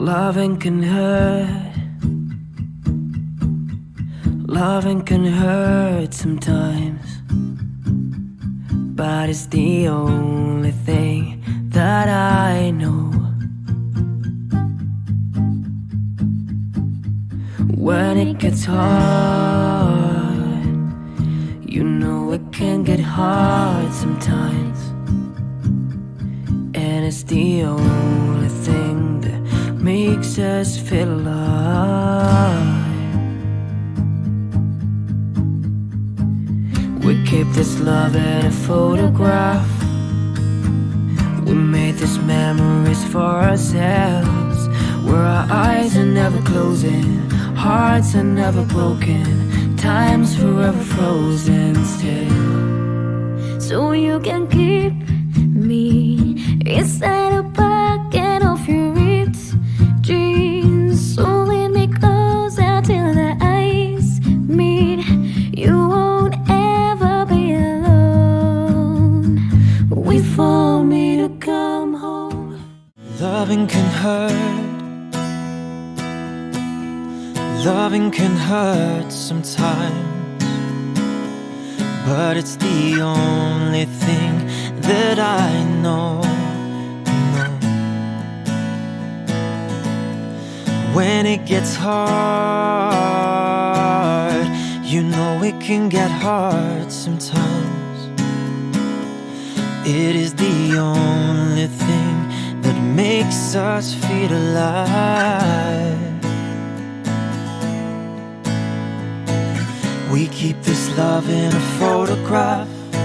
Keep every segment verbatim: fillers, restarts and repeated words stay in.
Loving can hurt. Loving can hurt sometimes, but it's the only thing that I know. When it gets hard, you know it can get hard sometimes, and it's the only thing that makes us feel alive. We keep this love in a photograph. We made these memories for ourselves, where our eyes are never closing, hearts are never broken, time's forever frozen still. So you can keep me inside a pocket of your ripped jeans. So lead me closer till the eyes meet. You won't ever be alone. Wait for me to come home. Loving can hurt. Loving can hurt sometimes, but it's the only thing that I know. know. When it gets hard, you know it can get hard sometimes. It is the only thing that makes us feel alive. We keep this love in a photograph.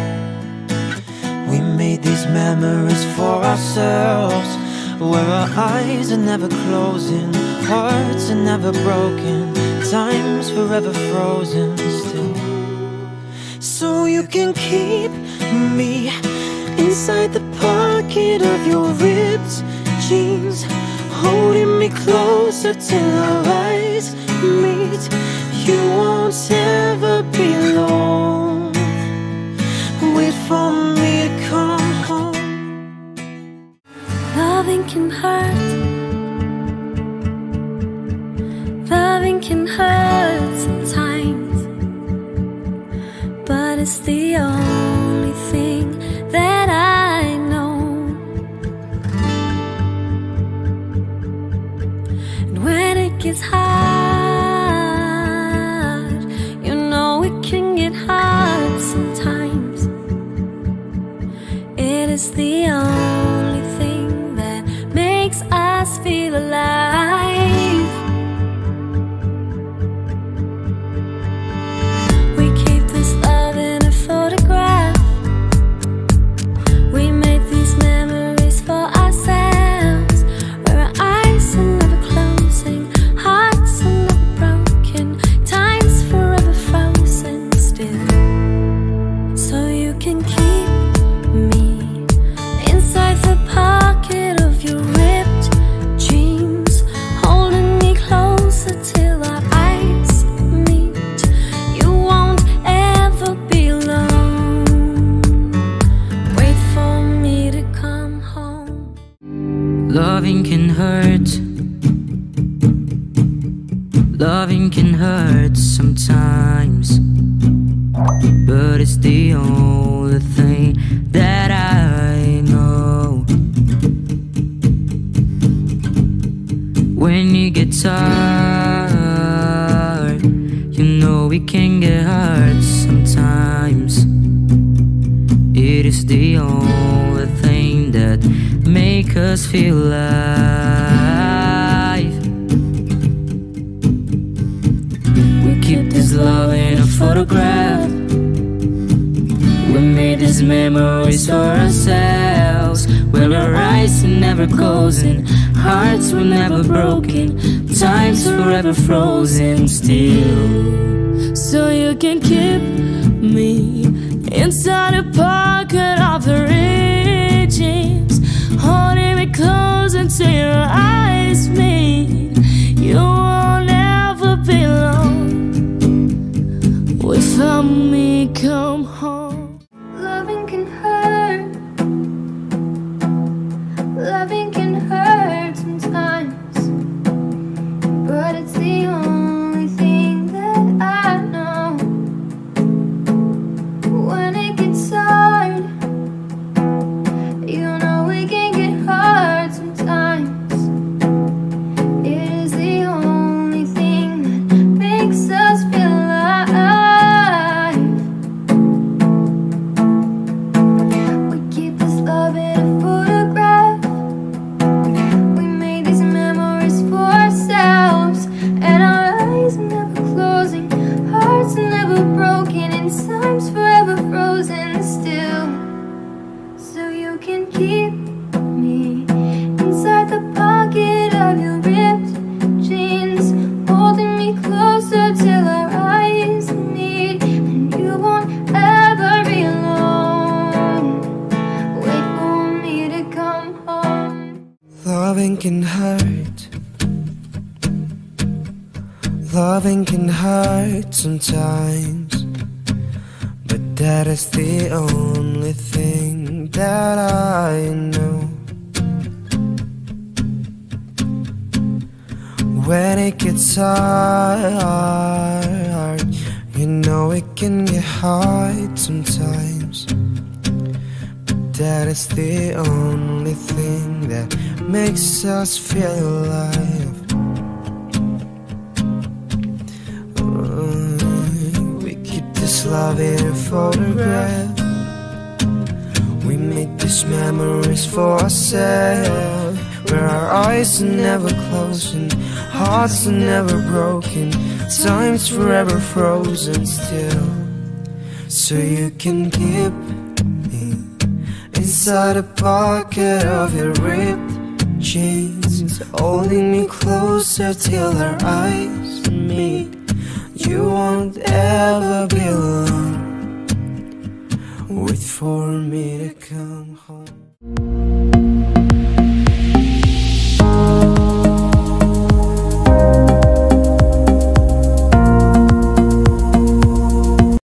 We made these memories for ourselves, where our eyes are never closing, hearts are never broken, time's forever frozen still. So you can keep me inside the pocket of your ripped jeans, holding me closer till our eyes meet. You won't ever be alone. Wait for me to come home. Loving can hurt. Loving can hurt sometimes, but it's the only thing that I know. And when it gets hard, hard sometimes. It is the only thing that makes us feel alive. We keep this love in a photograph. We made these memories for ourselves, where our eyes are never closing, hearts are never broken, time's forever frozen. So you can keep me inside the pocket of your ripped jeans, holding me closer till our eyes meet. You won't ever be alone. Wait for me to come home. Loving can hurt. Loving can hurt sometimes, but it's the only thing that I know. When it gets hard, you know it can get hard sometimes. It is the only thing that makes us feel alive. We keep this love in a photograph. We made these memories for ourselves, where our eyes are never closing, hearts were never broken, time's forever frozen still. So you can keep me inside a pocket of the ripped jeans, holding me close until your eyes meet. You won't ever be alone. Wait for me, come home. Loving can hurt. Loving can hurt sometimes. Loving can hurt. Loving can hurt sometimes, but that is the only thing that I know. When it gets hard, you know it can get hard sometimes, but that is the only thing that makes us feel alive. uh, We keep this love in a photograph. We make these memories for ourselves, where our eyes are never closing, hearts are never broken, time's forever frozen still. So you can keep me inside a pocket of your ripped jeans, holding me closer till our eyes meet. You won't ever be alone. Wait for me to come home.